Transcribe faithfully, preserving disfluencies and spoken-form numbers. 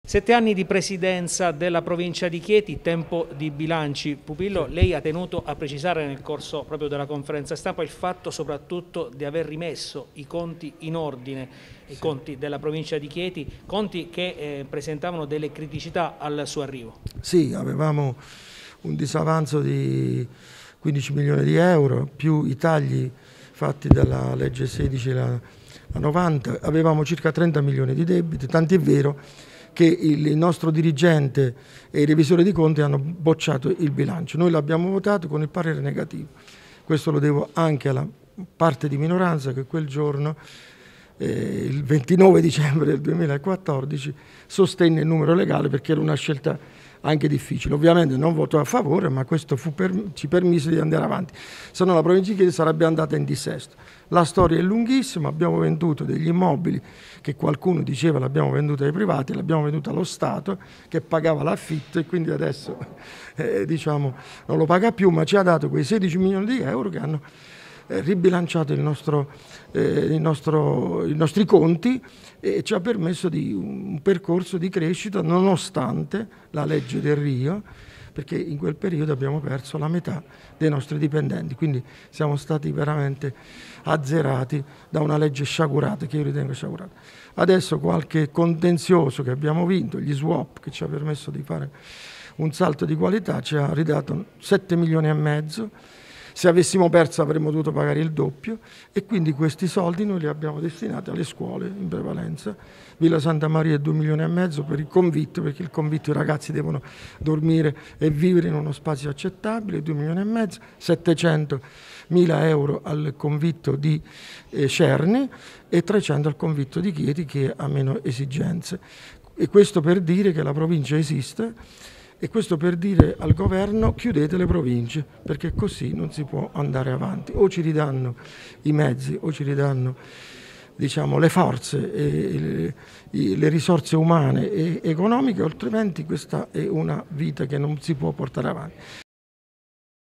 Sette anni di presidenza della provincia di Chieti, tempo di bilanci. Pupillo, lei ha tenuto a precisare nel corso proprio della conferenza stampa il fatto soprattutto di aver rimesso i conti in ordine, i sì. conti della provincia di Chieti, conti che eh, presentavano delle criticità al suo arrivo. Sì, avevamo un disavanzo di quindici milioni di euro, più i tagli fatti dalla legge sedici la, la novanta, avevamo circa trenta milioni di debiti, tant'è vero che il nostro dirigente e i revisori di conti hanno bocciato il bilancio. Noi l'abbiamo votato con il parere negativo. Questo lo devo anche alla parte di minoranza che quel giorno, eh, il ventinove dicembre del duemilaquattordici, sostenne il numero legale perché era una scelta anche difficile. Ovviamente non votò a favore, ma questo fu per, ci permise di andare avanti, se no la provincia di Chieti sarebbe andata in dissesto. La storia è lunghissima, abbiamo venduto degli immobili che qualcuno diceva l'abbiamo venduto ai privati, l'abbiamo venduto allo Stato che pagava l'affitto e quindi adesso eh, diciamo, non lo paga più, ma ci ha dato quei sedici milioni di euro che hanno eh, ribilanciato il nostro, eh, il nostro, i nostri conti e ci ha permesso di un percorso di crescita nonostante la legge del Rio, perché in quel periodo abbiamo perso la metà dei nostri dipendenti, quindi siamo stati veramente azzerati da una legge sciagurata, che io ritengo sciagurata. Adesso qualche contenzioso che abbiamo vinto, gli swap, che ci ha permesso di fare un salto di qualità, ci ha ridato sette milioni e mezzo. Se avessimo perso avremmo dovuto pagare il doppio e quindi questi soldi noi li abbiamo destinati alle scuole in prevalenza. Villa Santa Maria due milioni e mezzo per il convitto, perché il convitto i ragazzi devono dormire e vivere in uno spazio accettabile, due milioni e mezzo, settecentomila euro al convitto di eh, Cerni e trecento al convitto di Chieti che ha meno esigenze. E questo per dire che la provincia esiste. E questo per dire al governo chiudete le province, perché così non si può andare avanti. O ci ridanno i mezzi, o ci ridanno diciamo, le forze, e le, le risorse umane e economiche, altrimenti questa è una vita che non si può portare avanti.